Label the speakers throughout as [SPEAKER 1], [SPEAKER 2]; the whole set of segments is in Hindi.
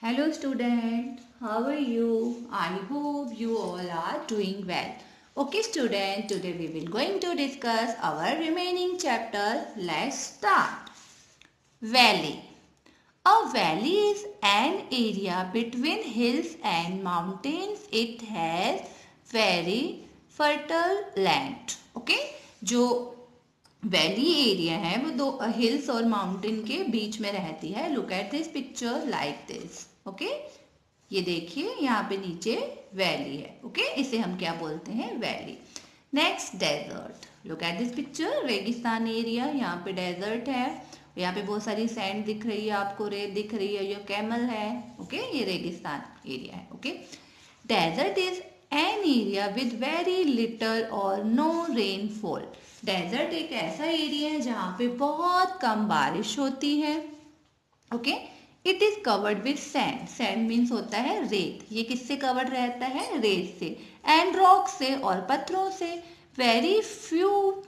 [SPEAKER 1] Hello student, how are you? I hope you all are doing well. Okay student, today we will going to discuss our remaining chapter. Let's start. Valley. A valley is an area between hills and mountains. It has very fertile land. Okay? जो वैली एरिया है वो दो हिल्स और माउंटेन के बीच में रहती है. Look at this picture like this. Okay, ये देखिए यहाँ पे नीचे वैली है. ओके, इसे हम क्या बोलते हैं? Valley. Next desert. Look at this picture. रेगिस्तान एरिया. यहाँ पे डेजर्ट है. यहाँ पे बहुत सारी सैंड दिख रही है आपको, रेत दिख रही है, ये कैमल है. ओके, ये रेगिस्तान एरिया है. Okay, desert is an area with very little or no rainfall. Desert एक ऐसा एरिया है जहाँ पे बहुत कम बारिश होती है. Okay, it is covered with sand. Sand means होता है रेत. ये किससे कवर्ड रहता है? रेत से. एंड रॉक से और पत्थरों से. Very few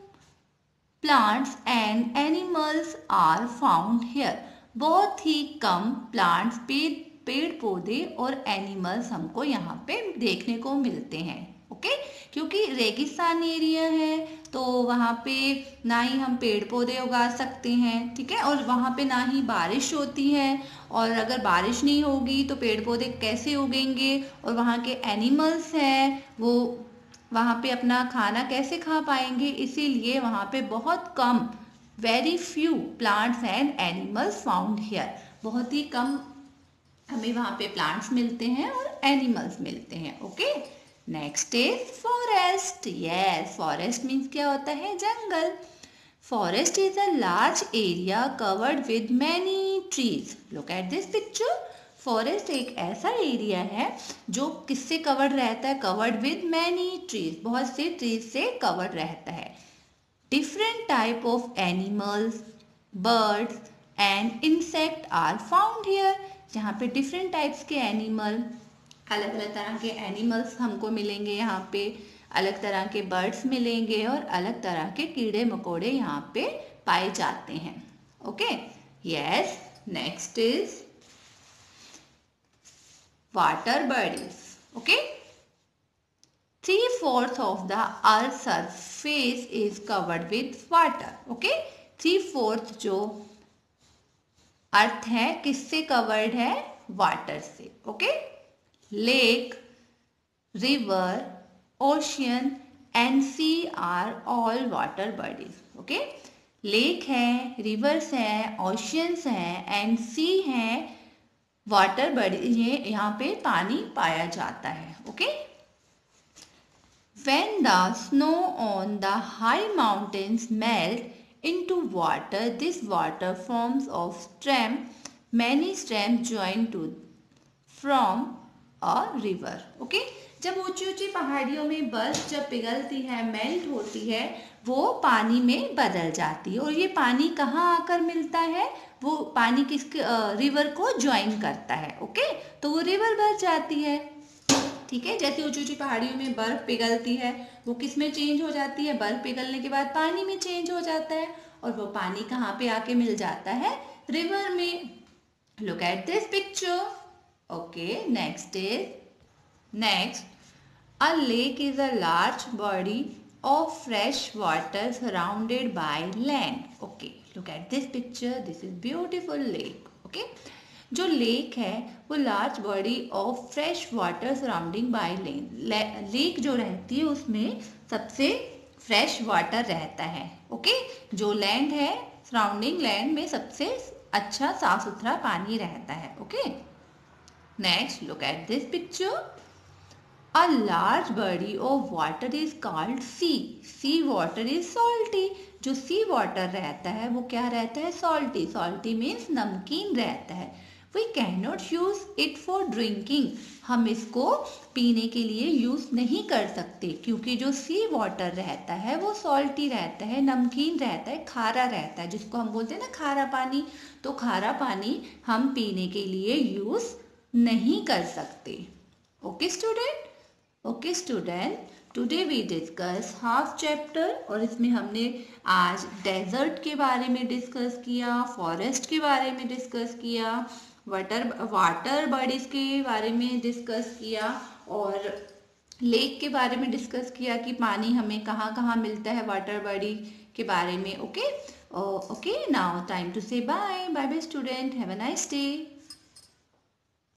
[SPEAKER 1] plants and animals are found here. बहुत ही कम प्लांट्स, पेड़ पौधे और एनिमल्स हमको यहाँ पे देखने को मिलते हैं. ओके, क्योंकि रेगिस्तान एरिया है तो वहाँ पे ना ही हम पेड़ पौधे उगा सकते हैं. ठीक है, और वहाँ पे ना ही बारिश होती है, और अगर बारिश नहीं होगी तो पेड़ पौधे कैसे उगेंगे, और वहाँ के एनिमल्स हैं वो वहाँ पे अपना खाना कैसे खा पाएंगे. इसीलिए वहाँ पे बहुत कम, very few plants and animals found here. बहुत ही कम हमें वहाँ पे प्लांट्स मिलते हैं और एनिमल्स मिलते हैं. Okay, next is forest. Yes, forest means क्या होता है? जंगल. Forest is a large area covered with many trees. Look at this picture. Forest एक ऐसा एरिया है जो किससे कवर्ड रहता है? Covered with many trees. बहुत से ट्रीज से कवर्ड रहता है. Different type of animals, birds and insect are found here. यहाँ पे डिफरेंट टाइप्स के एनिमल, अलग अलग तरह के एनिमल्स हमको मिलेंगे यहाँ पे. अलग तरह के बर्ड्स मिलेंगे और अलग तरह के कीड़े मकोड़े यहाँ पे पाए जाते हैं. Okay, yes. Next is water bodies. Okay, 3/4 of the earth's surface is covered with water. Okay, 3/4 जो अर्थ है किससे कवर्ड है? वाटर से. Okay, lake, river, ocean and sea are all water bodies. Okay, lake है, रिवर्स हैं, ओशियंस हैं एंड सी हैं, वाटर बॉडी. ये यहाँ पे पानी पाया जाता है. Okay, when the snow on the high mountains melt into water, this water forms of stream. Many streams join to from a river. Okay, जब ऊंची ऊंची पहाड़ियों में बर्फ जब पिघलती है, मेल्ट होती है, वो पानी में बदल जाती है. और ये पानी कहाँ आकर मिलता है? वो पानी किसके? रिवर को ज्वाइन करता है. ओके, तो वो रिवर बन जाती है. ठीक है, जैसे ऊंची ऊंची पहाड़ियों में बर्फ पिघलती है, वो किस में चेंज हो जाती है? बर्फ पिघलने के बाद पानी में चेंज हो जाता है. और वो पानी कहाँ पे आके मिल जाता है? रिवर में. Look at this picture. Okay, next a lake is a large body of fresh water surrounded by land. Okay, look at this picture. This is beautiful lake. Okay, जो लेक है वो large body of fresh water surrounding by land. Lake जो रहती है उसमें सबसे फ्रेश वाटर रहता है. ओके, जो लैंड है, सराउंडिंग लैंड में सबसे अच्छा साफ सुथरा पानी रहता है. Okay, next look at this picture. A large body of water is called sea. Sea water is salty. जो sea water रहता है वो क्या रहता है? salty. salty means नमकीन रहता है. We cannot use it for drinking. हम इसको पीने के लिए यूज नहीं कर सकते क्योंकि जो sea water रहता है वो salty रहता है, नमकीन रहता है, खारा रहता है, जिसको हम बोलते हैं ना खारा पानी. तो खारा पानी हम पीने के लिए यूज नहीं कर सकते. Okay student. Okay student, today we discuss half chapter. और इसमें हमने आज डेजर्ट के बारे में डिस्कस किया, फॉरेस्ट के बारे में डिस्कस किया वाटर बॉडीज के बारे में डिस्कस किया और लेक के बारे में डिस्कस किया कि पानी हमें कहाँ कहाँ मिलता है वाटर बॉडी के बारे में. Okay, okay, now time to say bye bye bye student, have a nice day.